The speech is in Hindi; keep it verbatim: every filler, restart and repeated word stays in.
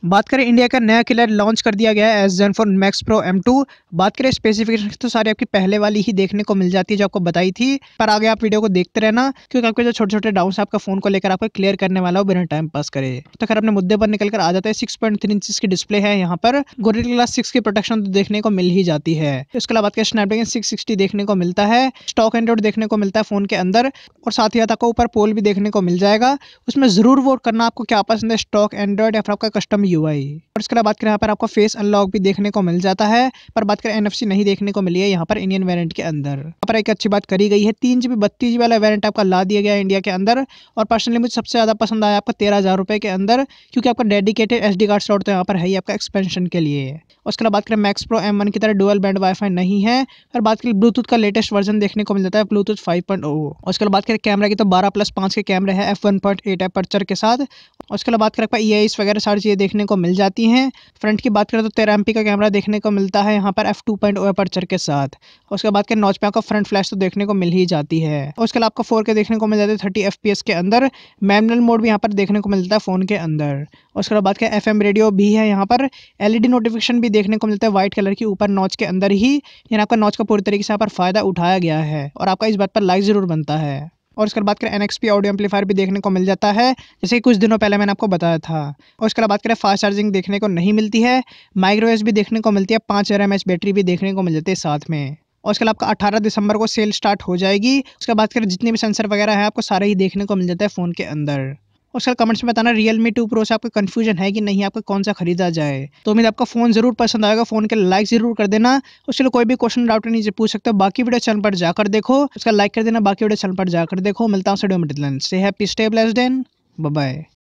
बात करें इंडिया का नया किलर लॉन्च कर दिया गया है Asus Zenfone Max Pro M two. बात करें स्पेसिफिकेशन तो सारी आपकी पहले वाली ही देखने को मिल जाती है जो आपको बताई थी, पर आगे आप वीडियो को देखते रहना क्योंकि आपके जो छोटे-छोटे डाउट्स आपका फ़ोन को लेकर आपको क्लियर करने वाला हो बिना टाइम पास करे। तो खैर अपने मुद्दे पर निकल कर आ जाते हैं। सिक्स पॉइंट थ्री इंचेस की डिस्प्ले है यहाँ पर, गोरिल्ला ग्लास सिक्स की प्रोटेक्शन तो देखने को मिल ही जाती है। इसके अलावा बात करें स्नैपड्रैगन सिक्स सिक्सटी देखने को मिलता है, स्टॉक एंड्रॉइड देखने को मिलता है फ़ोन के अंदर और साथ ही साथ आपको ऊपर पोल भी देखने को मिल जाएगा। उसमें ज़रूर वोट करना आपको क्या पसंद है, स्टॉक एंड्रॉइड या फिर आपका कस्टम यूआई। और इसके अलावा बात करें यहाँ पर आपको फेस अनलॉक भी देखने को मिल जाता है, पर बात करें एनएफसी नहीं देखने को मिली है यहाँ पर इंडियन वेरिएंट के अंदर। यहाँ पर एक अच्छी बात करी गई है, तीन जीबी बत्तीस जीबी वाला वेरिएंट आपका ला दिया गया है इंडिया के अंदर। और पर्सनली मुझे सबसे ज़्यादा पसंद आया आपका तेरह हज़ार रुपये के अंदर, क्योंकि आपका dedicated S D card slot तो यहाँ पर है ही आपका एक्सपेंशन के लिए। उसके अलावा बात करें मैक्स प्रो एम वन की तरह डुअल बैंड वाईफाई नहीं है। और बात करें ब्लूटूथ का लेटेस्ट वर्जन देखने को मिल जाता है ब्लूटूथ फाइव पॉइंट ओ। उसके अलावा बात करें कैमरा की तो बारह प्लस पाँच के कैमरे हैं F one point eight aperture के साथ। उसके अलावा बात करें ई आई एस वगैरह सारी चीज़ें देखने को मिल जाती हैं। फ्रंट की बात करें तो तेरह एम पी का कैमरा देखने को मिलता है यहाँ पर F two point O aperture के साथ। उसके बाद के नॉच पे आपको फ्रंट फ्लैश तो देखने को मिल ही जाती है। उसके अलावा आपको फोर के देखने को मिल जाती है थर्टी एफ पी एस के अंदर। मैनुअल मोड भी यहाँ पर देखने को मिलता है फ़ोन के अंदर। उसके बाद बात करें एफ एम रेडियो भी है यहाँ पर, एल ई डी नोटिफिकेशन भी देखने को मिलता है व्हाइट कलर की ऊपर नॉच के अंदर ही। यानी आपका नॉच का पूरी तरीके से यहाँ पर फ़ायदा उठाया गया है और आपका इस बात पर लाइक ज़रूर बनता है। और उसके बाद बात करें N X P audio amplifier भी देखने को मिल जाता है, जैसे कि कुछ दिनों पहले मैंने आपको बताया था। और उसके बाद बात करें फास्ट चार्जिंग देखने को नहीं मिलती है, माइक्रो एस भी देखने को मिलती है, पाँच हज़ार एम एच बैटरी भी देखने को मिल जाती है साथ में। और उसके अलावा आपका अठारह दिसंबर को सेल स्टार्ट हो जाएगी। उसके बाद करें जितने भी सेंसर वगैरह है आपको सारे ही देखने को मिल जाता है फ़ोन के अंदर। उसका कमेंट्स में बताना रियलमी टू प्रो से आपको कंफ्यूजन है कि नहीं, आपको कौन सा खरीदा जाए। तो उम्मीद आपका फ़ोन जरूर पसंद आएगा, फ़ोन के लाइक जरूर कर देना। उसके लिए कोई भी क्वेश्चन डाउट नीचे पूछ सकते हो। बाकी वीडियो चैनल पर जाकर देखो, उसका लाइक कर देना, बाकी वीडियो चैनल पर जाकर देखो। मिलता हूँ वीडियो में, से happy stay blessed and bye bye.